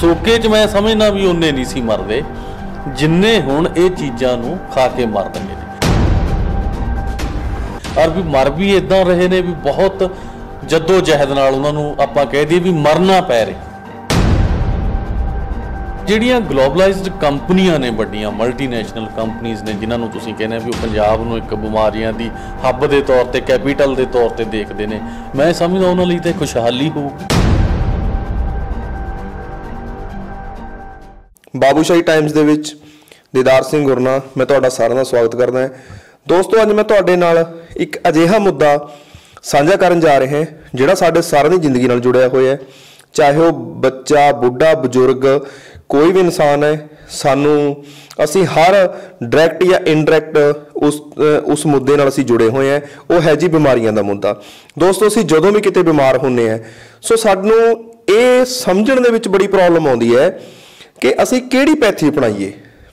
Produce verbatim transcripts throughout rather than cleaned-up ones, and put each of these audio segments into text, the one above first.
सोके च मैं समझना भी उन्ने नहीं सी मरदे जिन्ने हुण ये चीज़ां नूं खा के मर रहे ने। और भी मर भी इदां रहे ने भी बहुत जद्दोजहद नाल उन्हां नूं आपां कह दईए भी मरना पै रहा। ਜਿਹੜੀਆਂ ਗਲੋਬਲਾਈਜ਼ਡ ਕੰਪਨੀਆਂ ਨੇ ਵੱਡੀਆਂ ਮਲਟੀਨੈਸ਼ਨਲ ਕੰਪਨੀਜ਼ ਨੇ ਜਿਨ੍ਹਾਂ ਨੂੰ ਤੁਸੀਂ ਕਹਿੰਦੇ ਵੀ ਉਹ ਪੰਜਾਬ ਨੂੰ ਇੱਕ ਬਿਮਾਰੀਆਂ ਦੀ ਹੱਬ ਦੇ ਤੌਰ ਤੇ ਕੈਪੀਟਲ ਦੇ ਤੌਰ ਤੇ ਦੇਖਦੇ ਨੇ, ਮੈਂ ਸਮਝਦਾ ਉਹਨਾਂ ਲਈ ਤਾਂ ਖੁਸ਼ਹਾਲੀ ਹੋਊਗੀ। ਬਾਬੂਸ਼ਾਹੀ ਟਾਈਮਜ਼ ਦੇ ਵਿੱਚ ਦੀਦਾਰ ਸਿੰਘ ਗੁਰਨਾ ਮੈਂ ਤੁਹਾਡਾ ਸਾਰਿਆਂ ਦਾ ਸਵਾਗਤ ਕਰਦਾ ਹਾਂ। ਦੋਸਤੋ, ਅੱਜ ਮੈਂ ਤੁਹਾਡੇ ਨਾਲ ਇੱਕ ਅਜਿਹਾ ਮੁੱਦਾ ਸਾਂਝਾ ਕਰਨ ਜਾ ਰਿਹਾ ਹਾਂ ਜਿਹੜਾ ਸਾਡੇ ਸਾਰਿਆਂ ਦੀ ਜ਼ਿੰਦਗੀ ਨਾਲ ਜੁੜਿਆ ਹੋਇਆ ਹੈ, ਚਾਹੇ ਉਹ ਬੱਚਾ, ਬੁੱਢਾ, ਬਜ਼ੁਰਗ, कोई भी इंसान है। सानू असी हर डायरैक्ट या इनडायरैक्ट उस उस मुद्दे नाल असी जुड़े हुए हैं, वो है जी बीमारियां दा मुद्दा। दोस्तों, असी जदों भी किते बीमार होंदे हैं सो सानू ये समझण दे विच बड़ी प्रॉब्लम आउंदी है कि असी किहड़ी पैथी अपनाईए।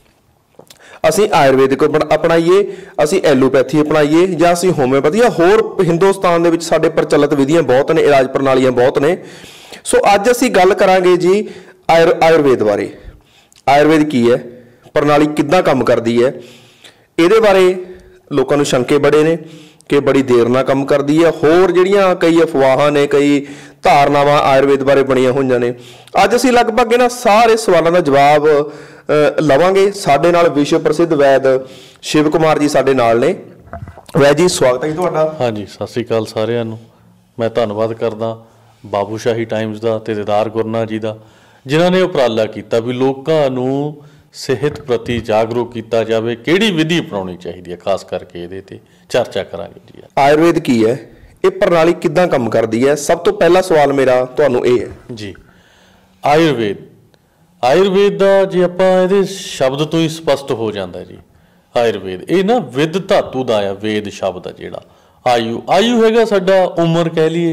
असी आयुर्वेदिक अपनाईए, असी एलोपैथी अपनाईए या असी होम्योपैथी या होर हिंदुस्तान दे विच साडे प्रचलित विधियां बहुत ने, इलाज प्रणालियां बहुत ने। सो अज असी गल करांगे जी आयुर आयुर्वेद बारे। आयुर्वेद की है, प्रणाली किद्दां काम करती है, ये बारे लोगों को शंके बड़े ने कि बड़ी देर नाल काम करती है। होर जिहड़ियां कई अफवाहां ने, कई धारनावां आयुर्वेद बारे बणियां होईयां ने। अज असीं लगभग इन्हां सारे सवालों का जवाब लवांगे। साडे नाल विश्व प्रसिद्ध वैद शिव कुमार जी साडे नाल ने। वैद जी, स्वागत है जी तुहाडा। हाँ जी, सत श्री अकाल सारिआं नूं। मैं धन्नवाद करदा बाबूशाही टाइम्स का ते दीदार गुरना जी का, जिन्होंने उपराला किया भी लोगों नूं सेहत प्रति जागरूक किया जाए, किहड़ी विधि अपनाउणी चाहिए, खास करके ये ते चर्चा करांगे जी। आयुर्वेद की है, ये प्रणाली किद्दां काम करती है? सब तो पहला सवाल मेरा तुहानूं ये है जी। आयुर्वेद आयुर्वेद का जे आपां इहदे शब्द तो ही स्पष्ट हो जाता जी। आयुर्वेद ये ना विद धातु का आ, वेद शब्द आ जिहड़ा। आयु आयु हैगा साडा उम्र, कह लीए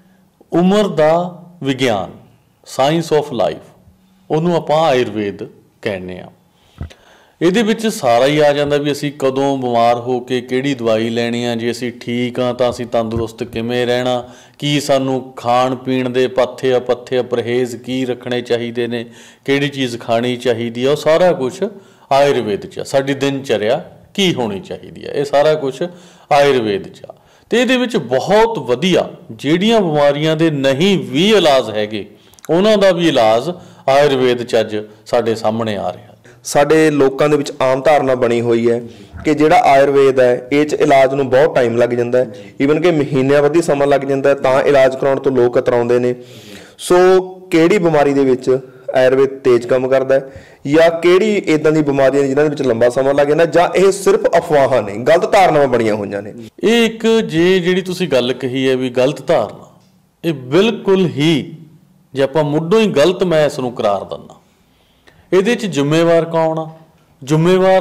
उम्र का विज्ञान, साइंस ऑफ लाइफ, उन्होंने आप आयुर्वेद कहने आ। ये विच सारा ही आ जाता भी असी कदों बीमार हो के किहड़ी दवाई लैनी आ, जे असी ठीक हाँ तो असी तंदुरुस्त किवें रहना, की सानू खाण पीण दे पथे अपथे परहेज की रखने चाहिए ने, किहड़ी चीज़ खानी चाहिए, वो सारा कुछ आयुर्वेद च। साडी दिनचर्या की होनी चाहिए है, ये सारा कुछ आयुर्वेद च। तो ये बहुत वधिया जिहड़ियां बीमारियां दे नहीं भी इलाज हैगे उन्हों का भी इलाज आयुर्वेद च अज साडे सामने आ रहा। साडे लोकां दे विच आम धारणा बनी हुई है कि जिहड़ा आयुर्वेद है ये च इलाज नूं बहुत टाइम लग जाता है, ईवन कि महीनों वधी समा लग जाता है तां इलाज कराउण तो लोग कतराउंदे ने। सो किहड़ी बीमारी दे विच आयुर्वेद तेज काम करता है या किहड़ी इदां दी बीमारियां जिन्हां दे विच लंबा समा लग जांदा, जां इह सिर्फ अफवाहां ने, गलत धारनावां बणीਆਂ होईयां ने? ये एक जे जिहड़ी तुसीं गल कही है भी गलत धारणा, ये बिल्कुल ही जे आपां मुੱਢੋਂ ही गलत मैं इसनूं करार दिंदा। ਇਹਦੇ 'ਚ ਜ਼ਿੰਮੇਵਾਰ कौन आ? ਜ਼ਿੰਮੇਵਾਰ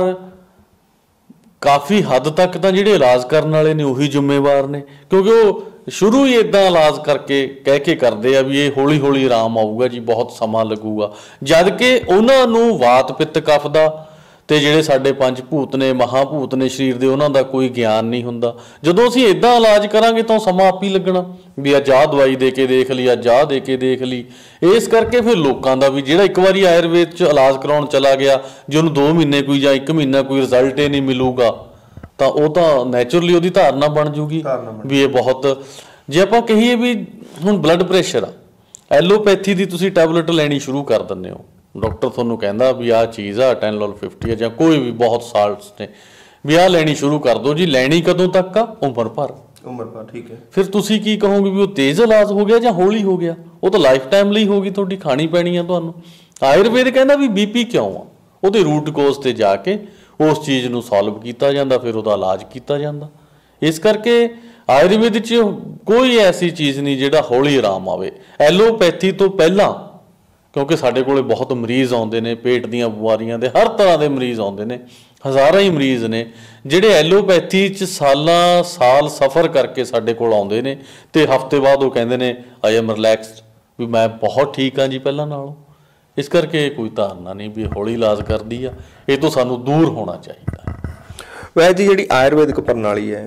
काफ़ी हद तक तो ਜਿਹੜੇ इलाज करने वाले ने उही ਜ਼ਿੰਮੇਵਾਰ ने, क्योंकि वो शुरू ही इदां इलाज करके कह के करते आ भी ये हौली हौली आराम आऊगा जी, बहुत समा लगूगा, जद कि उन्हां नूं वात पित्त कफ दा ते जिहड़े साडे पंज भूत ने, महाभूत ने शरीर दे, उन्हां दा कोई ज्ञान नहीं हुंदा। जदों असीं इदां इलाज करांगे तो समा आप ही लगना भी अज आह दवाई दे के देख ली, अज आह दे के देख ली। इस करके फिर लोगों का भी जिहड़ा एक बारी आयुर्वेद च इलाज कराउण चला गया, जे उहनूं दो महीने कोई जां एक महीना कोई रिजल्ट ही नहीं मिलूगा तो वह तो नैचुरली उहदी धारणा बन जूगी भी ये बहुत। जे आपां कहीए भी हुण ब्लड प्रैशर आ, एलोपैथी की तुसीं टैबलेट लैनी शुरू कर दिंदे हो, डॉक्टर तुहानूं कहंदा भी आह चीज़ आ टेनलोल फिफ्टी है जां कोई भी बहुत साल्ट्स ने भी आह लैनी शुरू कर दो जी। लैनी कदों तक आ? उम्र भर। उम्र भर, ठीक है। फिर तुसीं की कहोगे भी वो तेज़ इलाज हो गया जां हौली हो गया? वो तो लाइफ टाइम लई होगी, तुहाडी खानी पैनी है तुहानूं। आयुर्वेद कहंदा भी बी पी क्यों आ, उहदे रूट कोज ते जाके उस चीज़ नूं सॉल्व किया जाता, फिर उहदा इलाज किया जाता। इस करके आयुर्वेद च कोई ऐसी चीज़ नहीं जिहड़ा हौली आराम आवे। एलोपैथी तो पहला, क्योंकि साडे कोले बहुत मरीज़ आउंदे ने पेट दीयां बीमारियां दे, हर तरह के मरीज़ आउंदे ने, हज़ारां ही मरीज़ ने जिहड़े एलोपैथी च सालां साल सफ़र करके साडे कोल आउंदे ने ते हफ्ते बाद वो कहंदे ने आई एम रिलैक्सड भी मैं बहुत ठीक हाँ जी पहलां नालों। इस करके कोई धारणा नहीं भी हौली इलाज करती है, ये तो सानू दूर होना चाहिए। वह जी जिहड़ी आयुर्वेदिक प्रणाली है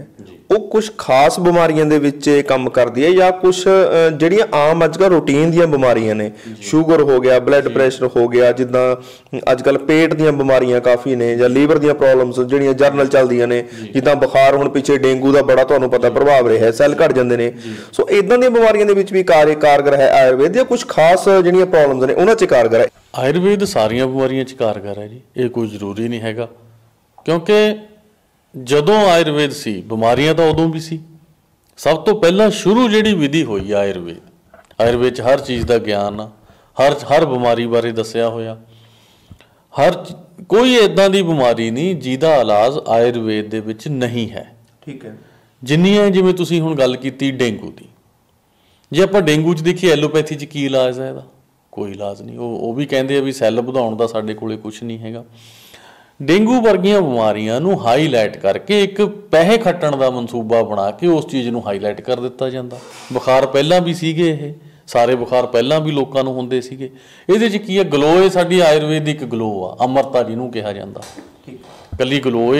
ਉਹ ਕੁਝ ਖਾਸ ਬਿਮਾਰੀਆਂ ਦੇ ਵਿੱਚ ਇਹ ਕੰਮ ਕਰਦੀ ਹੈ ਜਾਂ ਕੁਝ ਜਿਹੜੀਆਂ ਆਮ ਅੱਜ ਕੱਲ੍ਹ ਰੂਟੀਨ ਦੀਆਂ ਬਿਮਾਰੀਆਂ ਨੇ, ਸ਼ੂਗਰ ਹੋ ਗਿਆ, ਬਲੱਡ ਪ੍ਰੈਸ਼ਰ ਹੋ ਗਿਆ, ਜਿੱਦਾਂ ਅੱਜ ਕੱਲ੍ਹ ਪੇਟ ਦੀਆਂ ਬਿਮਾਰੀਆਂ ਕਾਫੀ ਨੇ, ਜਾਂ ਲੀਵਰ ਦੀਆਂ ਪ੍ਰੋਬਲਮਸ ਜਿਹੜੀਆਂ ਜਰਨਲ ਚੱਲਦੀਆਂ ਨੇ, ਜਿੱਦਾਂ ਬੁਖਾਰ, ਹੁਣ ਪਿੱਛੇ ਡੇਂਗੂ ਦਾ ਬੜਾ ਤੁਹਾਨੂੰ ਪਤਾ ਪ੍ਰਭਾਵ ਰਿਹਾ, ਸੈੱਲ ਘਟ ਜਾਂਦੇ ਨੇ। ਸੋ ਇਦਾਂ ਦੀਆਂ ਬਿਮਾਰੀਆਂ ਦੇ ਵਿੱਚ ਵੀ ਕਾਰ ਕਾਰਗਰ ਹੈ ਆਯੁਰਵੇਦ, ਜਾਂ ਕੁਝ ਖਾਸ ਜਿਹੜੀਆਂ ਪ੍ਰੋਬਲਮਸ ਨੇ ਉਹਨਾਂ 'ਚ ਕਾਰਗਰ ਹੈ? ਆਯੁਰਵੇਦ ਸਾਰੀਆਂ ਬਿਮਾਰੀਆਂ 'ਚ ਕਾਰਗਰ ਹੈ ਜੀ, ਇਹ ਕੋਈ ਜ਼ਰੂਰੀ ਨਹੀਂ ਹੈਗਾ, ਕਿਉਂਕਿ ਜਦੋਂ ਆਯੁਰਵੇਦ ਸੀ ਬਿਮਾਰੀਆਂ ਤਾਂ ਉਦੋਂ ਵੀ ਸੀ। ਸਭ ਤੋਂ ਪਹਿਲਾਂ ਸ਼ੁਰੂ ਜਿਹੜੀ ਵਿਧੀ ਹੋਈ ਆਯੁਰਵੇਦ, ਆਯੁਰਵੇਦ 'ਚ ਹਰ ਚੀਜ਼ ਦਾ ਗਿਆਨ ਆ, ਹਰ ਹਰ ਬਿਮਾਰੀ ਬਾਰੇ ਦੱਸਿਆ ਹੋਇਆ। ਹਰ ਕੋਈ ਇੱਦਾਂ ਦੀ ਬਿਮਾਰੀ ਨਹੀਂ ਜਿਹਦਾ ਇਲਾਜ ਆਯੁਰਵੇਦ ਦੇ ਵਿੱਚ ਨਹੀਂ ਹੈ। ਠੀਕ ਹੈ। ਜਿੰਨੀਆਂ, ਜਿਵੇਂ ਤੁਸੀਂ ਹੁਣ ਗੱਲ ਕੀਤੀ ਡੇਂਗੂ ਦੀ, ਜੇ ਆਪਾਂ ਡੇਂਗੂ 'ਚ ਦੇਖੀਏ ਐਲੋਪੈਥੀ 'ਚ ਕੀ ਇਲਾਜ ਹੈ ਇਹਦਾ? ਕੋਈ ਇਲਾਜ ਨਹੀਂ। ਉਹ ਉਹ ਵੀ ਕਹਿੰਦੇ ਆ ਵੀ ਸੈੱਲ ਵਧਾਉਣ ਦਾ ਸਾਡੇ ਕੋਲੇ ਕੁਛ ਨਹੀਂ ਹੈਗਾ। ਡੇਂਗੂ ਵਰਗੀਆਂ ਬਿਮਾਰੀਆਂ ਨੂੰ ਹਾਈਲਾਈਟ ਕਰਕੇ ਇੱਕ ਪੈਸੇ ਖੱਟਣ ਦਾ ਮਨਸੂਬਾ ਬਣਾ ਕੇ ਉਸ ਚੀਜ਼ ਨੂੰ ਹਾਈਲਾਈਟ ਕਰ ਦਿੱਤਾ ਜਾਂਦਾ। ਬੁਖਾਰ ਪਹਿਲਾਂ ਵੀ ਸੀਗੇ, ਇਹ ਸਾਰੇ ਬੁਖਾਰ ਪਹਿਲਾਂ ਵੀ ਲੋਕਾਂ ਨੂੰ ਹੁੰਦੇ ਸੀਗੇ। ਇਹਦੇ 'ਚ ਕੀ ਹੈ? ਗਲੋ ਇਹ ਸਾਡੀ ਆਯੁਰਵੇਦਿਕ ਗਲੋ ਆ, ਅਮਰਤਾ ਜਿਹਨੂੰ ਕਿਹਾ ਜਾਂਦਾ। ਇਕੱਲੀ ਗਲੋ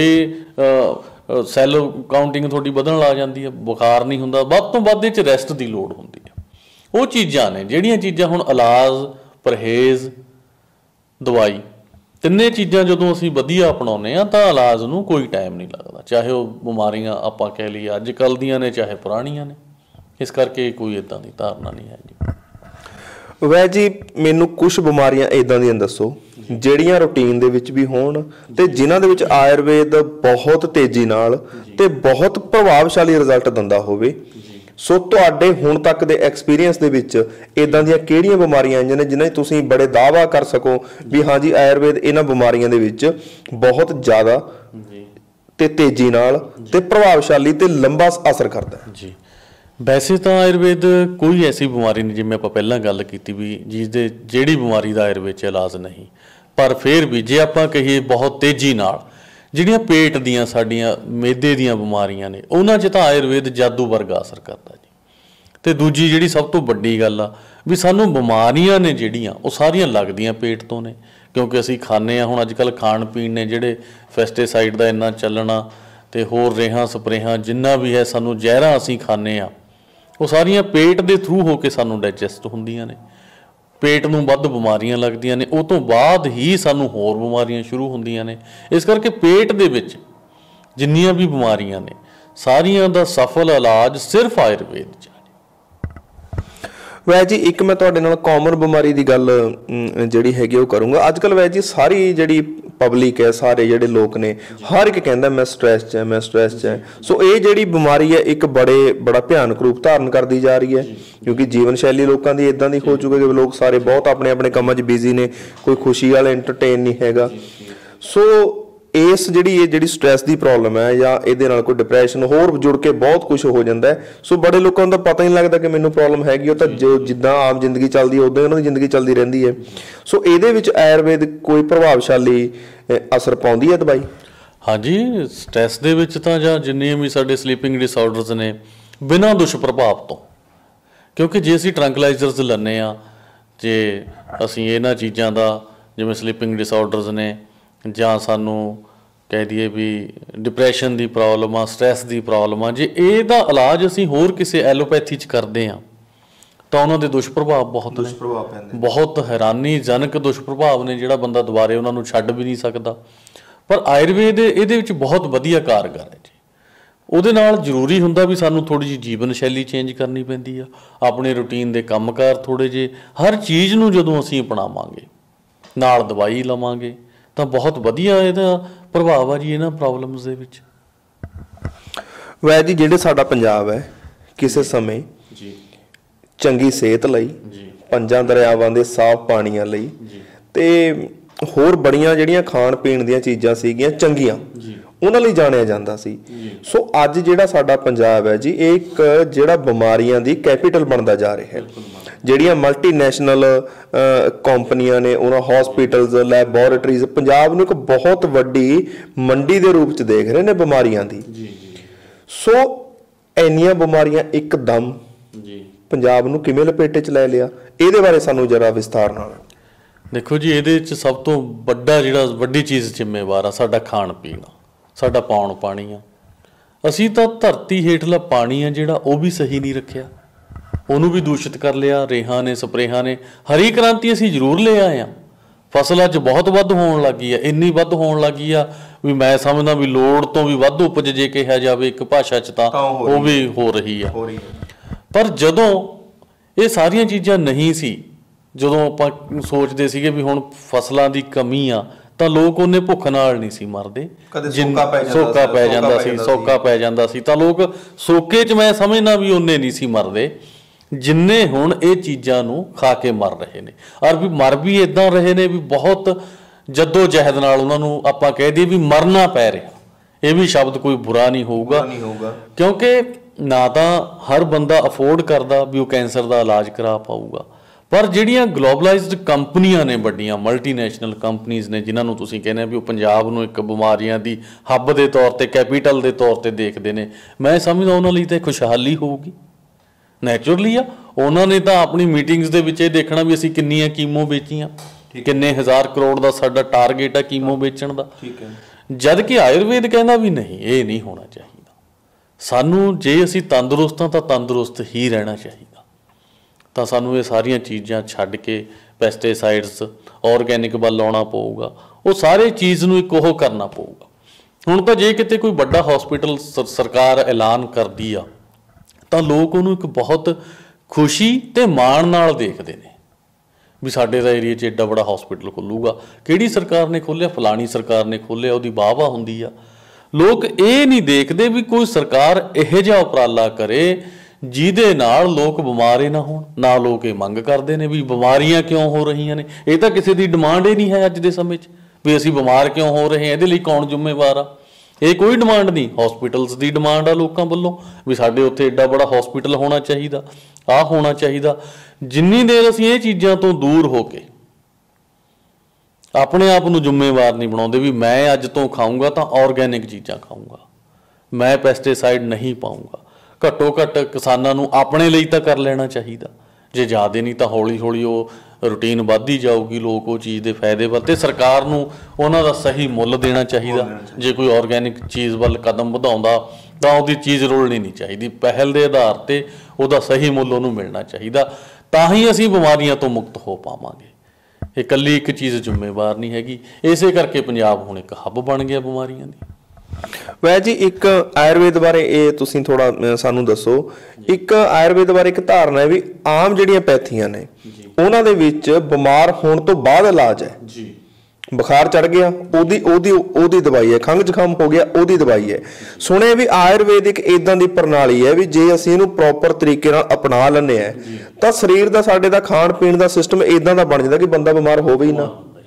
ਇਹ ਸੈੱਲ ਕਾਊਂਟਿੰਗ ਤੁਹਾਡੀ ਵਧਣ ਲੱਗ ਜਾਂਦੀ ਹੈ, ਬੁਖਾਰ ਨਹੀਂ ਹੁੰਦਾ। ਵੱਧ ਤੋਂ ਵੱਧ ਇਹ 'ਚ ਰੈਸਟ ਦੀ ਲੋੜ ਹੁੰਦੀ ਹੈ। ਉਹ ਚੀਜ਼ਾਂ ਨੇ ਜਿਹੜੀਆਂ ਚੀਜ਼ਾਂ ਹੁਣ ਇਲਾਜ, ਪਰਹੇਜ਼, ਦਵਾਈ, ਤਿੰਨੇ ਚੀਜ਼ਾਂ ਜਦੋਂ ਅਸੀਂ ਵਧੀਆ ਅਪਣਾਉਂਦੇ ਹਾਂ ਤਾਂ ਇਲਾਜ ਨੂੰ ਕੋਈ ਟਾਈਮ ਨਹੀਂ ਲੱਗਦਾ, ਚਾਹੇ ਉਹ ਬਿਮਾਰੀਆਂ ਆਪਾਂ ਕਹਿ ਲਈਏ ਅੱਜ ਕੱਲ੍ਹ ਦੀਆਂ ਨੇ, ਚਾਹੇ ਪੁਰਾਣੀਆਂ ਨੇ। ਇਸ ਕਰਕੇ ਕੋਈ ਇੱਦਾਂ ਦੀ ਧਾਰਨਾ ਨਹੀਂ ਹੈ ਜੀ। ਵੈਦ ਜੀ, ਮੈਨੂੰ ਕੁਝ ਬਿਮਾਰੀਆਂ ਇੱਦਾਂ ਦੀਆਂ ਦੱਸੋ ਜਿਹੜੀਆਂ ਰੂਟੀਨ ਦੇ ਵਿੱਚ ਵੀ ਹੋਣ ਤੇ ਜਿਨ੍ਹਾਂ ਦੇ ਵਿੱਚ ਆਯੁਰਵੇਦ ਬਹੁਤ ਤੇਜ਼ੀ ਨਾਲ ਤੇ ਬਹੁਤ ਪ੍ਰਭਾਵਸ਼ਾਲੀ ਰਿਜ਼ਲਟ ਦਿੰਦਾ ਹੋਵੇ। ਸੋ ਤੁਹਾਡੇ ਹੁਣ ਤੱਕ ਦੇ ਐਕਸਪੀਰੀਅੰਸ ਦੇ ਵਿੱਚ ਇੱਦਾਂ ਦੀਆਂ ਕਿਹੜੀਆਂ ਬਿਮਾਰੀਆਂ ਆਈਆਂ ਨੇ ਜਿਨ੍ਹਾਂ 'ਚ ਤੁਸੀਂ ਬੜੇ ਦਾਅਵਾ ਕਰ ਸਕੋ ਵੀ ਹਾਂਜੀ ਆਯੁਰਵੇਦ ਇਹਨਾਂ ਬਿਮਾਰੀਆਂ ਦੇ ਵਿੱਚ ਬਹੁਤ ਜ਼ਿਆਦਾ ਤੇ ਤੇਜ਼ੀ ਨਾਲ ਤੇ ਪ੍ਰਭਾਵਸ਼ਾਲੀ ਤੇ ਲੰਬਾ ਅਸਰ ਕਰਦਾ ਜੀ? ਵੈਸੇ ਤਾਂ ਆਯੁਰਵੇਦ ਕੋਈ ਐਸੀ ਬਿਮਾਰੀ ਨਹੀਂ, ਜਿਵੇਂ ਆਪਾਂ ਪਹਿਲਾਂ ਗੱਲ ਕੀਤੀ ਵੀ ਜਿਸਦੇ ਜਿਹੜੀ ਬਿਮਾਰੀ ਦਾ ਆਯੁਰਵੇਦ 'ਚ ਇਲਾਜ ਨਹੀਂ, ਪਰ ਫਿਰ ਵੀ ਜੇ ਆਪਾਂ ਕਹੀਏ ਬਹੁਤ ਤੇਜ਼ੀ ਨਾਲ ਜਿਹੜੀਆਂ ਪੇਟ ਦੀਆਂ, ਸਾਡੀਆਂ ਮਿਹਦੇ ਦੀਆਂ ਬਿਮਾਰੀਆਂ ਨੇ, ਉਹਨਾਂ 'ਚ ਤਾਂ ਆਯੁਰਵੇਦ ਜਾਦੂ ਵਰਗਾ ਅਸਰ ਕਰਦਾ ਜੀ। ਅਤੇ ਦੂਜੀ ਜਿਹੜੀ ਸਭ ਤੋਂ ਵੱਡੀ ਗੱਲ ਆ ਵੀ ਸਾਨੂੰ ਬਿਮਾਰੀਆਂ ਨੇ ਜਿਹੜੀਆਂ ਉਹ ਸਾਰੀਆਂ ਲੱਗਦੀਆਂ ਪੇਟ ਤੋਂ ਨੇ, ਕਿਉਂਕਿ ਅਸੀਂ ਖਾਂਦੇ ਹਾਂ। ਹੁਣ ਅੱਜ ਕੱਲ੍ਹ ਖਾਣ ਪੀਣ ਨੇ ਜਿਹੜੇ ਪੈਸਟੀਸਾਈਡ ਦਾ ਇੰਨਾ ਚੱਲਣਾ ਅਤੇ ਹੋਰ ਰੇਹਾਂ ਸਪਰੇਹਾਂ ਜਿੰਨਾ ਵੀ ਹੈ, ਸਾਨੂੰ ਜ਼ਹਿਰਾਂ ਅਸੀਂ ਖਾਂਦੇ ਹਾਂ, ਉਹ ਸਾਰੀਆਂ ਪੇਟ ਦੇ ਥਰੂ ਹੋ ਕੇ ਸਾਨੂੰ ਡਾਈਜੈਸਟ ਹੁੰਦੀਆਂ ਨੇ। ਪੇਟ ਨੂੰ ਵੱਧ ਬਿਮਾਰੀਆਂ ਲੱਗਦੀਆਂ ਨੇ, ਉਹ ਤੋਂ ਬਾਅਦ ਹੀ ਸਾਨੂੰ ਹੋਰ ਬਿਮਾਰੀਆਂ ਸ਼ੁਰੂ ਹੁੰਦੀਆਂ ਨੇ। ਇਸ ਕਰਕੇ ਪੇਟ ਦੇ ਵਿੱਚ ਜਿੰਨੀਆਂ ਵੀ ਬਿਮਾਰੀਆਂ ਨੇ ਸਾਰੀਆਂ ਦਾ ਸਫਲ ਇਲਾਜ ਸਿਰਫ ਆਯੁਰਵੇਦ 'ਚ। ਵੈਦ ਜੀ, ਇੱਕ ਮੈਂ ਤੁਹਾਡੇ ਨਾਲ ਕਾਮਨ ਬਿਮਾਰੀ ਦੀ ਗੱਲ ਜਿਹੜੀ ਹੈਗੀ ਉਹ ਕਰੂੰਗਾ। ਅੱਜ ਕੱਲ੍ਹ ਵੈਦ ਜੀ ਸਾਰੀ ਜਿਹੜੀ ਪਬਲਿਕ ਹੈ, ਸਾਰੇ ਜਿਹੜੇ ਲੋਕ ਨੇ, ਹਰ ਇੱਕ ਕਹਿੰਦਾ ਮੈਂ ਸਟ੍ਰੈਸ 'ਚ ਹੈ, ਮੈਂ ਸਟ੍ਰੈਸ 'ਚ ਹੈ। ਸੋ ਇਹ ਜਿਹੜੀ ਬਿਮਾਰੀ ਹੈ ਇੱਕ ਬੜੇ ਬੜਾ ਭਿਆਨਕ ਰੂਪ ਧਾਰਨ ਕਰਦੀ ਜਾ ਰਹੀ ਹੈ, ਕਿਉਂਕਿ ਜੀਵਨ ਸ਼ੈਲੀ ਲੋਕਾਂ ਦੀ ਇੱਦਾਂ ਦੀ ਹੋ ਚੁੱਕੀ ਕਿ ਲੋਕ ਸਾਰੇ ਬਹੁਤ ਆਪਣੇ ਆਪਣੇ ਕੰਮਾਂ 'ਚ ਬਿਜ਼ੀ ਨੇ, ਕੋਈ ਖੁਸ਼ੀ ਵਾਲਾ ਐਂਟਰਟੇਨ ਨਹੀਂ ਹੈਗਾ। ਸੋ ਇਸ ਜਿਹੜੀ ਇਹ ਜਿਹੜੀ ਸਟ੍ਰੈਸ ਦੀ ਪ੍ਰੋਬਲਮ ਹੈ ਜਾਂ ਇਹਦੇ ਨਾਲ ਕੋਈ ਡਿਪਰੈਸ਼ਨ ਹੋਰ ਜੁੜ ਕੇ ਬਹੁਤ ਕੁਝ ਹੋ ਜਾਂਦਾ ਹੈ। ਸੋ ਬੜੇ ਲੋਕਾਂ ਨੂੰ ਤਾਂ ਪਤਾ ਹੀ ਨਹੀਂ ਲੱਗਦਾ ਕਿ ਮੈਨੂੰ ਪ੍ਰੋਬਲਮ ਹੈਗੀ, ਉਹ ਤਾਂ ਜੋ ਜਿੱਦਾਂ ਆਮ ਜ਼ਿੰਦਗੀ ਚੱਲਦੀ ਹੈ ਉੱਦਾਂ ਉਹਨਾਂ ਦੀ ਜ਼ਿੰਦਗੀ ਚੱਲਦੀ ਰਹਿੰਦੀ ਹੈ। ਸੋ ਇਹਦੇ ਵਿੱਚ ਆਯੁਰਵੇਦ ਕੋਈ ਪ੍ਰਭਾਵਸ਼ਾਲੀ ਅਸਰ ਪਾਉਂਦੀ ਹੈ ਦਵਾਈ? ਹਾਂਜੀ, ਸਟ੍ਰੈਸ ਦੇ ਵਿੱਚ ਤਾਂ ਜਾਂ ਜਿੰਨੀਆਂ ਵੀ ਸਾਡੇ ਸਲੀਪਿੰਗ ਡਿਸਆਰਡਰਸ ਨੇ, ਬਿਨਾਂ ਦੁਸ਼ਪ੍ਰਭਾਵ ਤੋਂ, ਕਿਉਂਕਿ ਜੇ ਅਸੀਂ ਟਰੰਕਲਾਈਜ਼ਰਸ ਲੈਂਦੇ ਹਾਂ, ਜੇ ਅਸੀਂ ਇਹਨਾਂ ਚੀਜ਼ਾਂ ਦਾ ਜਿਵੇਂ ਸਲੀਪਿੰਗ ਡਿਸਆਰਡਰਸ ਨੇ, ਜਾਂ ਸਾਨੂੰ ਕਹਿ ਦਈਏ ਵੀ ਡਿਪਰੈਸ਼ਨ ਦੀ ਪ੍ਰੋਬਲਮ ਆ, ਸਟ੍ਰੈਸ ਦੀ ਪ੍ਰੋਬਲਮ ਆ, ਜੇ ਇਹਦਾ ਇਲਾਜ ਅਸੀਂ ਹੋਰ ਕਿਸੇ ਐਲੋਪੈਥੀ 'ਚ ਕਰਦੇ ਹਾਂ ਤਾਂ ਉਹਨਾਂ ਦੇ ਦੁਸ਼ਪ੍ਰਭਾਵ ਬਹੁਤ ਦੁਸ਼ਪ੍ਰਭਾਵ ਪੈਂਦੇ, ਬਹੁਤ ਹੈਰਾਨੀਜਨਕ ਦੁਸ਼ਪ੍ਰਭਾਵ ਨੇ, ਜਿਹੜਾ ਬੰਦਾ ਦੁਬਾਰੇ ਉਹਨਾਂ ਨੂੰ ਛੱਡ ਵੀ ਨਹੀਂ ਸਕਦਾ। ਪਰ ਆਯੁਰਵੇਦ ਇਹਦੇ ਵਿੱਚ ਬਹੁਤ ਵਧੀਆ ਕਾਰਗਰ ਹੈ ਜੀ। ਉਹਦੇ ਨਾਲ ਜ਼ਰੂਰੀ ਹੁੰਦਾ ਵੀ ਸਾਨੂੰ ਥੋੜ੍ਹੀ ਜਿਹੀ ਜੀਵਨ ਸ਼ੈਲੀ ਚੇਂਜ ਕਰਨੀ ਪੈਂਦੀ ਆ, ਆਪਣੇ ਰੂਟੀਨ ਦੇ ਕੰਮਕਾਰ ਥੋੜ੍ਹੇ ਜਿਹੇ, ਹਰ ਚੀਜ਼ ਨੂੰ ਜਦੋਂ ਅਸੀਂ ਅਪਣਾਵਾਂਗੇ, ਨਾਲ ਦਵਾਈ ਲਵਾਂਗੇ, ਤਾਂ ਬਹੁਤ ਵਧੀਆ ਇਹਦਾ ਪ੍ਰਭਾਵ ਆ ਜੀ ਇਹਨਾਂ ਪ੍ਰੋਬਲਮਸ ਦੇ ਵਿੱਚ। ਵੈਦ ਜੀ, ਜਿਹੜੇ ਸਾਡਾ ਪੰਜਾਬ ਹੈ ਕਿਸੇ ਸਮੇਂ ਜੀ ਚੰਗੀ ਸਿਹਤ ਲਈ, ਪੰਜਾਂ ਦਰਿਆਵਾਂ ਦੇ ਸਾਫ਼ ਪਾਣੀਆਂ ਲਈ ਤੇ ਹੋਰ ਬੜੀਆਂ ਜਿਹੜੀਆਂ ਖਾਣ ਪੀਣ ਦੀਆਂ ਚੀਜ਼ਾਂ ਸੀਗੀਆਂ ਚੰਗੀਆਂ, ਉਹਨਾਂ ਲਈ ਜਾਣਿਆ ਜਾਂਦਾ ਸੀ। ਸੋ ਅੱਜ ਜਿਹੜਾ ਸਾਡਾ ਪੰਜਾਬ ਹੈ ਜੀ, ਇਹ ਇੱਕ ਜਿਹੜਾ ਬਿਮਾਰੀਆਂ ਦੀ ਕੈਪੀਟਲ ਬਣਦਾ ਜਾ ਰਿਹਾ ਹੈ। ਜਿਹੜੀਆਂ ਮਲਟੀਨੈਸ਼ਨਲ ਕੰਪਨੀਆਂ ਨੇ, ਉਹਨਾਂ ਹੌਸਪੀਟਲਸ, ਲੈਬੋਰੇਟਰੀਜ਼ ਪੰਜਾਬ ਨੂੰ ਇੱਕ ਬਹੁਤ ਵੱਡੀ ਮੰਡੀ ਦੇ ਰੂਪ 'ਚ ਦੇਖ ਰਹੇ ਨੇ ਬਿਮਾਰੀਆਂ ਦੀ। ਸੋ ਇੰਨੀਆਂ ਬਿਮਾਰੀਆਂ ਇੱਕਦਮ ਪੰਜਾਬ ਨੂੰ ਕਿਵੇਂ ਲਪੇਟੇ 'ਚ ਲੈ ਲਿਆ, ਇਹਦੇ ਬਾਰੇ ਸਾਨੂੰ ਜ਼ਰਾ ਵਿਸਥਾਰ ਨਾਲ। ਦੇਖੋ ਜੀ, ਇਹਦੇ 'ਚ ਸਭ ਤੋਂ ਵੱਡਾ ਜਿਹੜਾ ਵੱਡੀ ਚੀਜ਼ ਜ਼ਿੰਮੇਵਾਰ ਆ ਸਾਡਾ ਖਾਣ ਪੀਣ, ਸਾਡਾ ਪਾਉਣ ਪਾਣੀ ਆ। ਅਸੀਂ ਤਾਂ ਧਰਤੀ ਹੇਠਲਾ ਪਾਣੀ ਆ ਜਿਹੜਾ ਉਹ ਵੀ ਸਹੀ ਨਹੀਂ ਰੱਖਿਆ, ਉਹਨੂੰ ਵੀ ਦੂਸ਼ਿਤ ਕਰ ਲਿਆ ਰੇਹਾਂ ਨੇ, ਸਪਰੇਹਾਂ ਨੇ। ਹਰੀ ਕ੍ਰਾਂਤੀ ਅਸੀਂ ਜ਼ਰੂਰ ਲੈ ਆਏ ਹਾਂ, ਫਸਲ ਅੱਜ ਬਹੁਤ ਵੱਧ ਹੋਣ ਲੱਗੀ ਆ, ਇੰਨੀ ਵੱਧ ਹੋਣ ਲੱਗੀ ਆ ਵੀ ਮੈਂ ਸਮਝਦਾ ਵੀ ਲੋੜ ਤੋਂ ਵੀ ਵੱਧ ਉਪਜ ਜੇ ਕਿਹਾ ਜਾਵੇ ਇੱਕ ਭਾਸ਼ਾ 'ਚ ਤਾਂ ਉਹ ਵੀ ਹੋ ਰਹੀ ਆ। ਪਰ ਜਦੋਂ ਇਹ ਸਾਰੀਆਂ ਚੀਜ਼ਾਂ ਨਹੀਂ ਸੀ, ਜਦੋਂ ਆਪਾਂ ਸੋਚਦੇ ਸੀਗੇ ਵੀ ਹੁਣ ਫਸਲਾਂ ਦੀ ਕਮੀ ਆ ਤਾਂ ਲੋਕ ਉਹਨੇ ਭੁੱਖ ਨਾਲ ਨਹੀਂ ਸੀ ਮਰਦੇ, ਸੋਕਾ ਪੈ ਜਾਂਦਾ ਸੀ ਸੋਕਾ ਪੈ ਜਾਂਦਾ ਸੀ ਤਾਂ ਲੋਕ ਸੋਕੇ 'ਚ ਮੈਂ ਸਮਝਦਾ ਵੀ ਉਹਨੇ ਨਹੀਂ ਸੀ ਮਰਦੇ ਜਿੰਨੇ ਹੁਣ ਇਹ ਚੀਜ਼ਾਂ ਨੂੰ ਖਾ ਕੇ ਮਰ ਰਹੇ ਨੇ। ਔਰ ਵੀ ਮਰ ਵੀ ਇੱਦਾਂ ਰਹੇ ਨੇ ਵੀ ਬਹੁਤ ਜੱਦੋ ਜਹਿਦ ਨਾਲ ਉਹਨਾਂ ਨੂੰ ਆਪਾਂ ਕਹਿ ਦਈਏ ਵੀ ਮਰਨਾ ਪੈ ਰਿਹਾ। ਇਹ ਵੀ ਸ਼ਬਦ ਕੋਈ ਬੁਰਾ ਨਹੀਂ ਹੋਊਗਾ, ਕਿਉਂਕਿ ਨਾ ਤਾਂ ਹਰ ਬੰਦਾ ਅਫੋਰਡ ਕਰਦਾ ਵੀ ਉਹ ਕੈਂਸਰ ਦਾ ਇਲਾਜ ਕਰਾ ਪਾਊਗਾ। ਪਰ ਜਿਹੜੀਆਂ ਗਲੋਬਲਾਈਜ਼ਡ ਕੰਪਨੀਆਂ ਨੇ, ਵੱਡੀਆਂ ਮਲਟੀਨੈਸ਼ਨਲ ਕੰਪਨੀਜ਼ ਨੇ, ਜਿਨ੍ਹਾਂ ਨੂੰ ਤੁਸੀਂ ਕਹਿੰਦੇ ਵੀ ਉਹ ਪੰਜਾਬ ਨੂੰ ਇੱਕ ਬਿਮਾਰੀਆਂ ਦੀ ਹੱਬ ਦੇ ਤੌਰ 'ਤੇ, ਕੈਪੀਟਲ ਦੇ ਤੌਰ 'ਤੇ ਦੇਖਦੇ ਨੇ, ਮੈਂ ਸਮਝਦਾ ਉਹਨਾਂ ਲਈ ਤਾਂ ਖੁਸ਼ਹਾਲੀ ਹੋਊਗੀ। ਨੈਚੁਰਲੀ ਆ, ਉਹਨਾਂ ਨੇ ਤਾਂ ਆਪਣੀ ਮੀਟਿੰਗਸ ਦੇ ਵਿੱਚ ਇਹ ਦੇਖਣਾ ਵੀ ਅਸੀਂ ਕਿੰਨੀਆਂ ਕੀਮੋ ਵੇਚੀਆਂ, ਕਿੰਨੇ ਹਜ਼ਾਰ ਕਰੋੜ ਦਾ ਸਾਡਾ ਟਾਰਗੇਟ ਆ ਕੀਮੋ ਵੇਚਣ ਦਾ। ਜਦ ਕਿ ਆਯੁਰਵੇਦ ਕਹਿੰਦਾ ਵੀ ਨਹੀਂ, ਇਹ ਨਹੀਂ ਹੋਣਾ ਚਾਹੀਦਾ। ਸਾਨੂੰ ਜੇ ਅਸੀਂ ਤੰਦਰੁਸਤ ਹਾਂ ਤਾਂ ਤੰਦਰੁਸਤ ਹੀ ਰਹਿਣਾ ਚਾਹੀਦਾ। ਤਾਂ ਸਾਨੂੰ ਇਹ ਸਾਰੀਆਂ ਚੀਜ਼ਾਂ ਛੱਡ ਕੇ ਪੈਸਟੀਸਾਈਡਸ, ਆਰਗੈਨਿਕ ਵੱਲ ਆਉਣਾ ਪਊਗਾ। ਉਹ ਸਾਰੇ ਚੀਜ਼ ਨੂੰ ਇੱਕ ਉਹ ਕਰਨਾ ਪਊਗਾ। ਹੁਣ ਤਾਂ ਜੇ ਕਿਤੇ ਕੋਈ ਵੱਡਾ ਹੌਸਪੀਟਲ ਸਰਕਾਰ ਐਲਾਨ ਕਰਦੀ ਆ ਤਾਂ ਲੋਕ ਉਹਨੂੰ ਇੱਕ ਬਹੁਤ ਖੁਸ਼ੀ ਅਤੇ ਮਾਣ ਨਾਲ ਦੇਖਦੇ ਨੇ ਵੀ ਸਾਡੇ ਦਾ ਏਰੀਏ 'ਚ ਐਡਾ ਬੜਾ ਹੌਸਪੀਟਲ ਖੁੱਲੂਗਾ। ਕਿਹੜੀ ਸਰਕਾਰ ਨੇ ਖੋਲ੍ਹਿਆ? ਫਲਾਣੀ ਸਰਕਾਰ ਨੇ ਖੋਲ੍ਹਿਆ, ਉਹਦੀ ਵਾਹ ਵਾਹ ਹੁੰਦੀ ਆ। ਲੋਕ ਇਹ ਨਹੀਂ ਦੇਖਦੇ ਵੀ ਕੋਈ ਸਰਕਾਰ ਇਹੋ ਜਿਹਾ ਉਪਰਾਲਾ ਕਰੇ ਜਿਹਦੇ ਨਾਲ ਲੋਕ ਬਿਮਾਰ ਹੀ ਨਾ ਹੋਣ। ਨਾ ਲੋਕ ਇਹ ਮੰਗ ਕਰਦੇ ਨੇ ਵੀ ਬਿਮਾਰੀਆਂ ਕਿਉਂ ਹੋ ਰਹੀਆਂ ਨੇ। ਇਹ ਤਾਂ ਕਿਸੇ ਦੀ ਡਿਮਾਂਡ ਹੀ ਨਹੀਂ ਹੈ ਅੱਜ ਦੇ ਸਮੇਂ 'ਚ ਵੀ ਅਸੀਂ ਬਿਮਾਰ ਕਿਉਂ ਹੋ ਰਹੇ ਹਾਂ, ਇਹਦੇ ਲਈ ਕੌਣ ਜ਼ਿੰਮੇਵਾਰ ਆ। ਇਹ ਕੋਈ ਡਿਮਾਂਡ ਨਹੀਂ, ਹੌਸਪੀਟਲਸ ਦੀ ਡਿਮਾਂਡ ਆ ਲੋਕਾਂ ਵੱਲੋਂ ਵੀ ਸਾਡੇ ਉੱਥੇ ਐਡਾ ਬੜਾ ਹੌਸਪੀਟਲ ਹੋਣਾ ਚਾਹੀਦਾ, ਆਹ ਹੋਣਾ ਚਾਹੀਦਾ। ਜਿੰਨੀ ਦੇਰ ਅਸੀਂ ਇਹ ਚੀਜ਼ਾਂ ਤੋਂ ਦੂਰ ਹੋ ਕੇ ਆਪਣੇ ਆਪ ਨੂੰ ਜ਼ਿੰਮੇਵਾਰ ਨਹੀਂ ਬਣਾਉਂਦੇ ਵੀ ਮੈਂ ਅੱਜ ਤੋਂ ਖਾਊਂਗਾ ਤਾਂ ਆਰਗੈਨਿਕ ਚੀਜ਼ਾਂ ਖਾਊਂਗਾ, ਮੈਂ ਪੈਸਟੀਸਾਈਡ ਨਹੀਂ ਪਾਊਂਗਾ, ਘੱਟੋ ਘੱਟ ਕਿਸਾਨਾਂ ਨੂੰ ਆਪਣੇ ਲਈ ਤਾਂ ਕਰ ਲੈਣਾ ਚਾਹੀਦਾ। ਜੇ ਜ਼ਿਆਦਾ ਨਹੀਂ ਤਾਂ ਹੌਲੀ ਹੌਲੀ ਉਹ ਰੂਟੀਨ ਵੱਧਦੀ ਜਾਊਗੀ, ਲੋਕ ਉਹ ਚੀਜ਼ ਦੇ ਫਾਇਦੇ ਵੱਲ, ਅਤੇ ਸਰਕਾਰ ਨੂੰ ਉਹਨਾਂ ਦਾ ਸਹੀ ਮੁੱਲ ਦੇਣਾ ਚਾਹੀਦਾ। ਜੇ ਕੋਈ ਆਰਗੈਨਿਕ ਚੀਜ਼ ਵੱਲ ਕਦਮ ਵਧਾਉਂਦਾ ਤਾਂ ਉਹਦੀ ਚੀਜ਼ ਰੋਲਣੀ ਨਹੀਂ ਚਾਹੀਦੀ, ਪਹਿਲ ਦੇ ਆਧਾਰ 'ਤੇ ਉਹਦਾ ਸਹੀ ਮੁੱਲ ਉਹਨੂੰ ਮਿਲਣਾ ਚਾਹੀਦਾ। ਤਾਂ ਹੀ ਅਸੀਂ ਬਿਮਾਰੀਆਂ ਤੋਂ ਮੁਕਤ ਹੋ ਪਾਵਾਂਗੇ। ਇਹ ਇਕੱਲੀ ਇੱਕ ਚੀਜ਼ ਜ਼ਿੰਮੇਵਾਰ ਨਹੀਂ ਹੈਗੀ। ਇਸੇ ਕਰਕੇ ਪੰਜਾਬ ਹੁਣ ਇੱਕ ਹੱਬ ਬਣ ਗਿਆ ਬਿਮਾਰੀਆਂ ਦੀ। ਵੈ ਜੀ, ਇੱਕ ਆਯੁਰਵੇਦ ਬਾਰੇ ਇਹ ਤੁਸੀਂ ਥੋੜਾ ਸਾਨੂੰ ਦੱਸੋ। ਇੱਕ ਆਯੁਰਵੇਦ ਬਾਰੇ ਇੱਕ ਧਾਰਨਾ ਹੈ ਵੀ ਆਮ ਜਿਹੜੀਆਂ ਪੈਥੀਆਂ ਨੇ ਉਹਨਾਂ ਦੇ ਵਿੱਚ ਬਿਮਾਰ ਹੋਣ ਤੋਂ ਬਾਅਦ ਇਲਾਜ ਹੈ ਜੀ। ਬੁਖਾਰ ਚੜ ਗਿਆ ਉਹਦੀ ਉਹਦੀ ਉਹਦੀ ਦਵਾਈ ਹੈ, ਖੰਘ ਜ਼ੁਕਾਮ ਹੋ ਗਿਆ ਉਹਦੀ ਦਵਾਈ ਹੈ। ਸੁਣਿਆ ਵੀ ਆਯੁਰਵੇਦ ਇੱਕ ਇੱਦਾਂ ਦੀ ਪ੍ਰਣਾਲੀ ਹੈ ਵੀ ਜੇ ਅਸੀਂ ਇਹਨੂੰ ਪ੍ਰੋਪਰ ਤਰੀਕੇ ਨਾਲ ਅਪਣਾ ਲੈਂਦੇ ਹਾਂ ਤਾਂ ਸਰੀਰ ਦਾ, ਸਾਡੇ ਦਾ ਖਾਣ ਪੀਣ ਦਾ ਸਿਸਟਮ ਇੱਦਾਂ ਦਾ ਬਣ ਜਾਂਦਾ ਕਿ ਬੰਦਾ ਬਿਮਾਰ ਹੋਵੇ ਹੀ ਨਾ।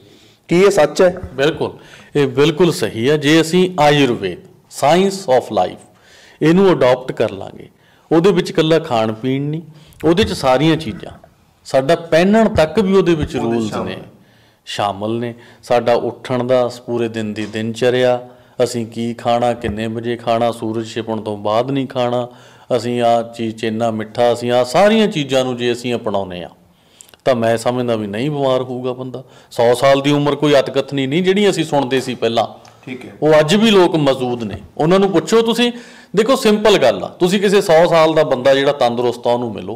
ਕੀ ਇਹ ਸੱਚ ਹੈ? ਬਿਲਕੁਲ, ਇਹ ਬਿਲਕੁਲ ਸਹੀ ਹੈ। ਜੇ ਅਸੀਂ ਆਯੁਰਵੇਦ, ਸਾਇੰਸ ਆਫ ਲਾਈਫ, ਇਹਨੂੰ ਅਡੋਪਟ ਕਰ ਲਾਂਗੇ, ਉਹਦੇ ਵਿੱਚ ਇਕੱਲਾ ਖਾਣ ਪੀਣ ਨਹੀਂ, ਉਹਦੇ 'ਚ ਸਾਰੀਆਂ ਚੀਜ਼ਾਂ, ਸਾਡਾ ਪਹਿਨਣ ਤੱਕ ਵੀ ਉਹਦੇ ਵਿੱਚ ਰੂਲਸ ਨੇ, ਸ਼ਾਮਲ ਨੇ। ਸਾਡਾ ਉੱਠਣ ਦਾ, ਪੂਰੇ ਦਿਨ ਦੀ ਦਿਨਚਰਿਆ, ਅਸੀਂ ਕੀ ਖਾਣਾ, ਕਿੰਨੇ ਵਜੇ ਖਾਣਾ, ਸੂਰਜ ਛਿਪਣ ਤੋਂ ਬਾਅਦ ਨਹੀਂ ਖਾਣਾ, ਅਸੀਂ ਆਹ ਚੀਜ਼ 'ਚ ਇੰਨਾ ਮਿੱਠਾ, ਅਸੀਂ ਆਹ ਸਾਰੀਆਂ ਚੀਜ਼ਾਂ ਨੂੰ ਜੇ ਅਸੀਂ ਅਪਣਾਉਂਦੇ ਹਾਂ ਤਾਂ ਮੈਂ ਸਮਝਦਾ ਵੀ ਨਹੀਂ ਬਿਮਾਰ ਹੋਊਗਾ ਬੰਦਾ। ਸੌ ਸਾਲ ਦੀ ਉਮਰ ਕੋਈ ਅਤਕਥਨੀ ਨਹੀਂ ਜਿਹੜੀ ਅਸੀਂ ਸੁਣਦੇ ਸੀ ਪਹਿਲਾਂ, ਠੀਕ ਹੈ, ਉਹ ਅੱਜ ਵੀ ਲੋਕ ਮੌਜੂਦ ਨੇ। ਉਹਨਾਂ ਨੂੰ ਪੁੱਛੋ ਤੁਸੀਂ, ਦੇਖੋ ਸਿੰਪਲ ਗੱਲ ਆ, ਤੁਸੀਂ ਕਿਸੇ ਸੌ ਸਾਲ ਦਾ ਬੰਦਾ ਜਿਹੜਾ ਤੰਦਰੁਸਤ ਆ ਉਹਨੂੰ ਮਿਲੋ,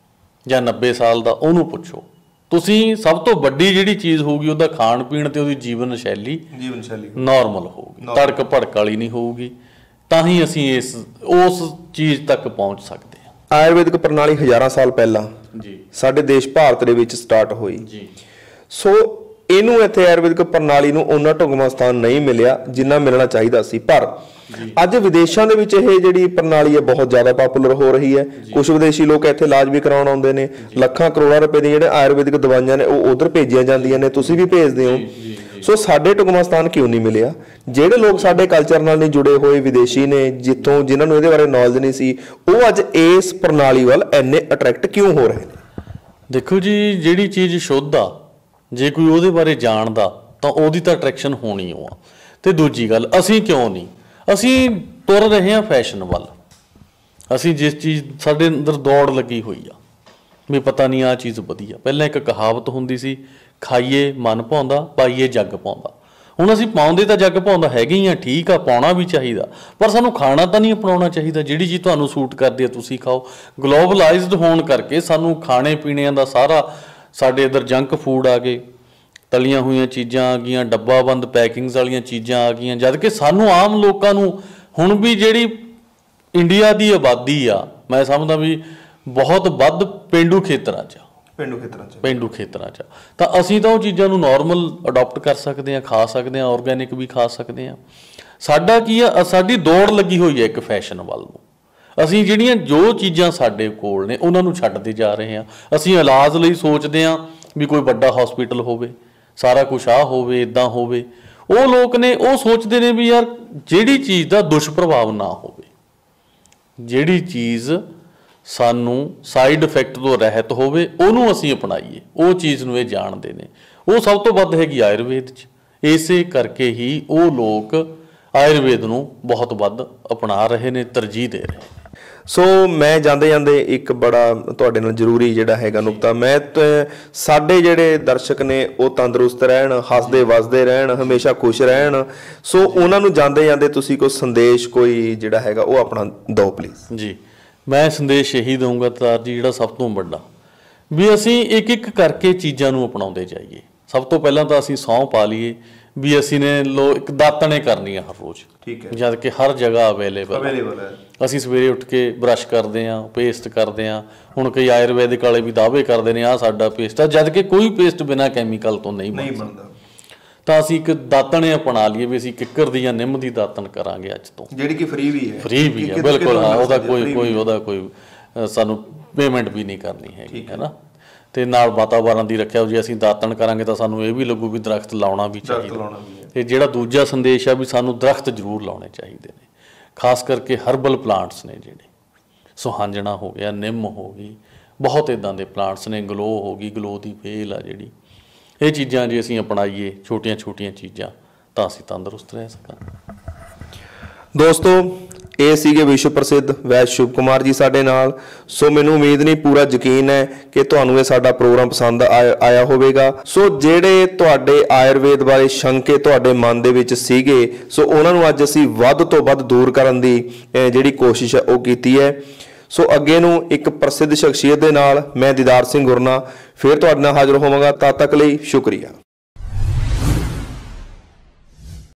ਜਾਂ ਨੱਬੇ ਸਾਲ ਦਾ ਉਹਨੂੰ ਪੁੱਛੋ। ਤੁਸੀਂ ਸਭ ਤੋਂ ਵੱਡੀ ਜਿਹੜੀ ਚੀਜ਼ ਹੋਊਗੀ ਉਹਦਾ ਖਾਣ ਪੀਣ ਤੇ ਉਹਦੀ ਜੀਵਨ ਸ਼ੈਲੀ ਜੀਵਨ ਸ਼ੈਲੀ ਨਾਰਮਲ ਹੋਊਗੀ, ਤੜਕ ਭੜਕ ਵਾਲੀ ਨਹੀਂ ਹੋਊਗੀ। ਤਾਂ ਹੀ ਅਸੀਂ ਇਸ ਉਸ ਚੀਜ਼ ਤੱਕ ਪਹੁੰਚ ਸਕਦੇ ਹਾਂ। ਆਯੁਰਵੈਦਿਕ ਪ੍ਰਣਾਲੀ ਹਜ਼ਾਰਾਂ ਸਾਲ ਪਹਿਲਾਂ ਜੀ ਸਾਡੇ ਦੇਸ਼ ਭਾਰਤ ਦੇ ਵਿੱਚ ਸਟਾਰਟ ਹੋਈ ਜੀ। ਸੋ ਇਹਨੂੰ ਇੱਥੇ ਆਯੁਰਵੈਦਿਕ ਪ੍ਰਣਾਲੀ ਨੂੰ ਉਹਨਾਂ ਢੁਕਵਾਂ ਸਥਾਨ ਨਹੀਂ ਮਿਲਿਆ ਜਿੰਨਾ ਮਿਲਣਾ ਚਾਹੀਦਾ ਸੀ। ਪਰ ਅੱਜ ਵਿਦੇਸ਼ਾਂ ਦੇ ਵਿੱਚ ਇਹ ਜਿਹੜੀ ਪ੍ਰਣਾਲੀ ਹੈ ਬਹੁਤ ਜ਼ਿਆਦਾ ਪਾਪੂਲਰ ਹੋ ਰਹੀ ਹੈ। ਕੁਝ ਵਿਦੇਸ਼ੀ ਲੋਕ ਇੱਥੇ ਇਲਾਜ ਵੀ ਕਰਾਉਣ ਆਉਂਦੇ ਨੇ। ਲੱਖਾਂ ਕਰੋੜਾਂ ਰੁਪਏ ਦੀਆਂ ਜਿਹੜੇ ਆਯੁਰਵੈਦਿਕ ਦਵਾਈਆਂ ਨੇ ਉਹ ਉਧਰ ਭੇਜੀਆਂ ਜਾਂਦੀਆਂ ਨੇ, ਤੁਸੀਂ ਵੀ ਭੇਜਦੇ ਹੋ। ਸੋ ਸਾਡੇ ਢੁਕਵਾਂ ਸਥਾਨ ਕਿਉਂ ਨਹੀਂ ਮਿਲਿਆ? ਜਿਹੜੇ ਲੋਕ ਸਾਡੇ ਕਲਚਰ ਨਾਲ ਨਹੀਂ ਜੁੜੇ ਹੋਏ ਵਿਦੇਸ਼ੀ ਨੇ, ਜਿੱਥੋਂ ਜਿਨ੍ਹਾਂ ਨੂੰ ਇਹਦੇ ਬਾਰੇ ਨੌਲੇਜ ਨਹੀਂ ਸੀ, ਉਹ ਅੱਜ ਇਸ ਪ੍ਰਣਾਲੀ ਵੱਲ ਇੰਨੇ ਅਟਰੈਕਟ ਕਿਉਂ ਹੋ ਰਹੇ ਨੇ? ਦੇਖੋ ਜੀ, ਜਿਹੜੀ ਚੀਜ਼ ਸ਼ੁੱਧ ਆ, ਜੇ ਕੋਈ ਉਹਦੇ ਬਾਰੇ ਜਾਣਦਾ ਤਾਂ ਉਹਦੀ ਤਾਂ ਅਟਰੈਕਸ਼ਨ ਹੋਣੀ ਓ ਆ। ਅਤੇ ਦੂਜੀ ਗੱਲ, ਅਸੀਂ ਕਿਉਂ ਨਹੀਂ, ਅਸੀਂ ਤੁਰ ਰਹੇ ਹਾਂ ਫੈਸ਼ਨ ਵੱਲ। ਅਸੀਂ ਜਿਸ ਚੀਜ਼, ਸਾਡੇ ਅੰਦਰ ਦੌੜ ਲੱਗੀ ਹੋਈ ਆ ਵੀ ਪਤਾ ਨਹੀਂ ਆਹ ਚੀਜ਼ ਵਧੀਆ। ਪਹਿਲਾਂ ਇੱਕ ਕਹਾਵਤ ਹੁੰਦੀ ਸੀ, ਖਾਈਏ ਮਨ ਭਾਉਂਦਾ, ਪਾਈਏ ਜੱਗ ਪਾਉਂਦਾ। ਹੁਣ ਅਸੀਂ ਪਾਉਂਦੇ ਤਾਂ ਜੱਗ ਪਾਉਂਦਾ ਹੈਗੇ ਹੀ ਆ, ਠੀਕ ਆ, ਪਾਉਣਾ ਵੀ ਚਾਹੀਦਾ, ਪਰ ਸਾਨੂੰ ਖਾਣਾ ਤਾਂ ਨਹੀਂ ਅਪਣਾਉਣਾ ਚਾਹੀਦਾ। ਜਿਹੜੀ ਚੀਜ਼ ਤੁਹਾਨੂੰ ਸੂਟ ਕਰਦੀ ਆ ਤੁਸੀਂ ਖਾਓ। ਗਲੋਬਲਾਈਜ਼ਡ ਹੋਣ ਕਰਕੇ ਸਾਨੂੰ ਖਾਣੇ ਪੀਣਿਆਂ ਦਾ ਸਾਰਾ, ਸਾਡੇ ਇੱਧਰ ਜੰਕ ਫੂਡ ਆ ਗਏ, ਤਲੀਆਂ ਹੋਈਆਂ ਚੀਜ਼ਾਂ ਆ ਗਈਆਂ, ਡੱਬਾਬੰਦ ਪੈਕਿੰਗਸ ਵਾਲੀਆਂ ਚੀਜ਼ਾਂ ਆ ਗਈਆਂ, ਜਦ ਕਿ ਸਾਨੂੰ ਆਮ ਲੋਕਾਂ ਨੂੰ ਹੁਣ ਵੀ ਜਿਹੜੀ ਇੰਡੀਆ ਦੀ ਆਬਾਦੀ ਆ, ਮੈਂ ਸਮਝਦਾ ਵੀ ਬਹੁਤ ਵੱਧ ਪੇਂਡੂ ਖੇਤਰਾਂ 'ਚ ਪੇਂਡੂ ਖੇਤਰਾਂ 'ਚ ਪੇਂਡੂ ਖੇਤਰਾਂ 'ਚ ਤਾਂ ਅਸੀਂ ਤਾਂ ਉਹ ਚੀਜ਼ਾਂ ਨੂੰ ਨੋਰਮਲ ਅਡੋਪਟ ਕਰ ਸਕਦੇ ਹਾਂ, ਖਾ ਸਕਦੇ ਹਾਂ, ਔਰਗੈਨਿਕ ਵੀ ਖਾ ਸਕਦੇ ਹਾਂ। ਸਾਡਾ ਕੀ ਆ, ਸਾਡੀ ਦੌੜ ਲੱਗੀ ਹੋਈ ਹੈ ਇੱਕ ਫੈਸ਼ਨ ਵੱਲ ਨੂੰ। ਅਸੀਂ ਜਿਹੜੀਆਂ ਜੋ ਚੀਜ਼ਾਂ ਸਾਡੇ ਕੋਲ ਨੇ ਉਹਨਾਂ ਨੂੰ ਛੱਡਦੇ ਜਾ ਰਹੇ ਹਾਂ। ਅਸੀਂ ਇਲਾਜ ਲਈ ਸੋਚਦੇ ਹਾਂ ਵੀ ਕੋਈ ਵੱਡਾ ਹਸਪੀਟਲ ਹੋਵੇ, ਸਾਰਾ ਕੁਛ ਆ ਹੋਵੇ, ਇੱਦਾਂ ਹੋਵੇ। ਉਹ ਲੋਕ ਨੇ ਉਹ ਸੋਚਦੇ ਨੇ ਵੀ ਯਾਰ ਜਿਹੜੀ ਚੀਜ਼ ਦਾ ਦੁਸ਼ਪ੍ਰਭਾਵ ਨਾ ਹੋਵੇ, ਜਿਹੜੀ ਚੀਜ਼ ਸਾਨੂੰ ਸਾਈਡ ਇਫੈਕਟ ਤੋਂ ਰਹਿਤ ਹੋਵੇ, ਉਹਨੂੰ ਅਸੀਂ ਅਪਣਾਈਏ। ਉਹ ਚੀਜ਼ ਨੂੰ ਇਹ ਜਾਣਦੇ ਨੇ। ਉਹ ਸਭ ਤੋਂ ਵੱਧ ਹੈਗੀ ਆਯੁਰਵੇਦ 'ਚ। ਇਸੇ ਕਰਕੇ ਹੀ ਉਹ ਲੋਕ ਆਯੁਰਵੇਦ ਨੂੰ ਬਹੁਤ ਵੱਧ ਅਪਣਾ ਰਹੇ ਨੇ, ਤਰਜੀਹ ਦੇ ਰਹੇ ਨੇ। ਸੋ ਮੈਂ ਜਾਂਦੇ ਜਾਂਦੇ ਇੱਕ ਬੜਾ ਤੁਹਾਡੇ ਨਾਲ ਜ਼ਰੂਰੀ ਜਿਹੜਾ ਹੈਗਾ ਨੁਕਤਾ, ਮੈਂ ਸਾਡੇ ਜਿਹੜੇ ਦਰਸ਼ਕ ਨੇ ਉਹ ਤੰਦਰੁਸਤ ਰਹਿਣ, ਹੱਸਦੇ ਵੱਸਦੇ ਰਹਿਣ, ਹਮੇਸ਼ਾ ਖੁਸ਼ ਰਹਿਣ। ਸੋ ਉਹਨਾਂ ਨੂੰ ਜਾਂਦੇ ਜਾਂਦੇ ਤੁਸੀਂ ਕੋਈ ਸੰਦੇਸ਼ ਕੋਈ ਜਿਹੜਾ ਹੈਗਾ ਉਹ ਆਪਣਾ ਦਿਓ ਪਲੀਜ਼। ਜੀ, ਮੈਂ ਸੰਦੇਸ਼ ਇਹੀ ਦਊਂਗਾ ਤਾਰ ਜੀ, ਜਿਹੜਾ ਸਭ ਤੋਂ ਵੱਡਾ ਵੀ ਅਸੀਂ ਇੱਕ ਇੱਕ ਕਰਕੇ ਚੀਜ਼ਾਂ ਨੂੰ ਅਪਣਾਉਂਦੇ ਜਾਈਏ। ਸਭ ਤੋਂ ਪਹਿਲਾਂ ਤਾਂ ਅਸੀਂ ਸਹੁੰ ਪਾ ਲਈਏ ਵੀ ਅਸੀਂ ਨੇ ਲੋ ਇੱਕ ਦਾਤਣੇ ਕਰਨੀ ਆ ਹਰ ਰੋਜ਼, ਠੀਕ ਹੈ, ਜਦ ਕਿ ਹਰ ਜਗ੍ਹਾ ਅਵੇਲੇਬਲ ਅਵੇਲੇਬਲ ਹੈ। ਅਸੀਂ ਸਵੇਰੇ ਉੱਠ ਕੇ ਬਰੱਸ਼ ਕਰਦੇ ਹਾਂ, ਪੇਸਟ ਕਰਦੇ ਹਾਂ। ਹੁਣ ਕਈ ਆਯੁਰਵੈਦਿਕ ਵਾਲੇ ਵੀ ਦਾਅਵੇ ਕਰਦੇ ਨੇ ਆਹ ਸਾਡਾ ਪੇਸਟ ਆ, ਜਦ ਕਿ ਕੋਈ ਪੇਸਟ ਬਿਨਾਂ ਕੈਮੀਕਲ ਤੋਂ ਨਹੀਂ ਬਣਦਾ। ਤਾਂ ਅਸੀਂ ਇੱਕ ਦਾਤਣ ਅਪਣਾ ਲਈਏ ਵੀ ਅਸੀਂ ਕਿੱਕਰ ਦੀ ਜਾਂ ਨਿੰਮ ਦੀ ਦਾਤਣ ਕਰਾਂਗੇ ਅੱਜ ਤੋਂ, ਜਿਹੜੀ ਕਿ ਫ੍ਰੀ ਵੀ ਹੈ। ਫ੍ਰੀ ਵੀ ਹੈ, ਬਿਲਕੁਲ। ਹਾਂ, ਉਹਦਾ ਕੋਈ ਕੋਈ ਉਹਦਾ ਕੋਈ ਸਾਨੂੰ ਪੇਮੈਂਟ ਵੀ ਨਹੀਂ ਕਰਨੀ ਹੈਗੀ, ਹੈ ਨਾ। ਤੇ ਨਾਲ ਵਾਤਾਵਰਨ ਦੀ ਰੱਖਿਆ, ਜੇ ਅਸੀਂ ਦਾਤਣ ਕਰਾਂਗੇ ਤਾਂ ਸਾਨੂੰ ਇਹ ਵੀ ਲੱਗੂ ਵੀ ਦਰਖਤ ਲਾਉਣਾ ਵੀ ਚਾਹੀਦਾ। ਤੇ ਜਿਹੜਾ ਦੂਜਾ ਸੰਦੇਸ਼ ਆ ਵੀ ਸਾਨੂੰ ਦਰਖਤ ਜ਼ਰੂਰ ਲਾਉਣੇ ਚਾਹੀਦੇ ਨੇ, ਖਾਸ ਕਰਕੇ ਹਰਬਲ ਪਲਾਂਟਸ ਨੇ ਜਿਹੜੇ, ਸੁਹਾਂਜਣਾ ਹੋ ਗਿਆ, ਨਿੰਮ ਹੋ ਗਈ, ਬਹੁਤ ਇੱਦਾਂ ਦੇ ਪਲਾਂਟਸ ਨੇ, ਗਲੋ ਹੋ ਗਈ, ਗਲੋ ਦੀ ਵੇਲ ਆ ਜਿਹੜੀ। ਇਹ ਚੀਜ਼ਾਂ ਜੇ ਅਸੀਂ ਅਪਣਾਈਏ, ਛੋਟੀਆਂ ਛੋਟੀਆਂ ਚੀਜ਼ਾਂ, ਤਾਂ ਅਸੀਂ ਤੰਦਰੁਸਤ ਰਹਿ ਸਕਾਂਗੇ। ਦੋਸਤੋ, ਇਹ ਸੀਗੇ ਵਿਸ਼ਵ ਪ੍ਰਸਿੱਧ ਵੈਦ ਸ਼ੁਭ ਕੁਮਾਰ ਜੀ ਸਾਡੇ ਨਾਲ। ਸੋ ਮੈਨੂੰ ਉਮੀਦ ਨਹੀਂ, ਪੂਰਾ ਯਕੀਨ ਹੈ ਕਿ ਤੁਹਾਨੂੰ ਇਹ ਸਾਡਾ ਪ੍ਰੋਗਰਾਮ ਪਸੰਦ ਆਇਆ ਹੋਵੇਗਾ। ਸੋ ਜਿਹੜੇ ਤੁਹਾਡੇ ਆਯੁਰਵੇਦ ਬਾਰੇ ਸ਼ੰਕੇ ਤੁਹਾਡੇ ਮਨ ਦੇ ਵਿੱਚ ਸੀਗੇ, ਸੋ ਉਹਨਾਂ ਨੂੰ ਅੱਜ ਅਸੀਂ ਵੱਧ ਤੋਂ ਵੱਧ ਦੂਰ ਕਰਨ ਦੀ ਜਿਹੜੀ ਕੋਸ਼ਿਸ਼ ਹੈ ਉਹ ਕੀਤੀ ਹੈ। ਸੋ ਅੱਗੇ ਨੂੰ ਇੱਕ ਪ੍ਰਸਿੱਧ ਸ਼ਖਸੀਅਤ ਦੇ ਨਾਲ ਮੈਂ ਦੀਦਾਰ ਸਿੰਘ ਗੁਰਨਾ ਫਿਰ ਤੁਹਾਡੇ ਨਾਲ ਹਾਜ਼ਰ ਹੋਵਾਂਗਾ। ਤਦ ਤੱਕ ਲਈ ਸ਼ੁਕਰੀਆ।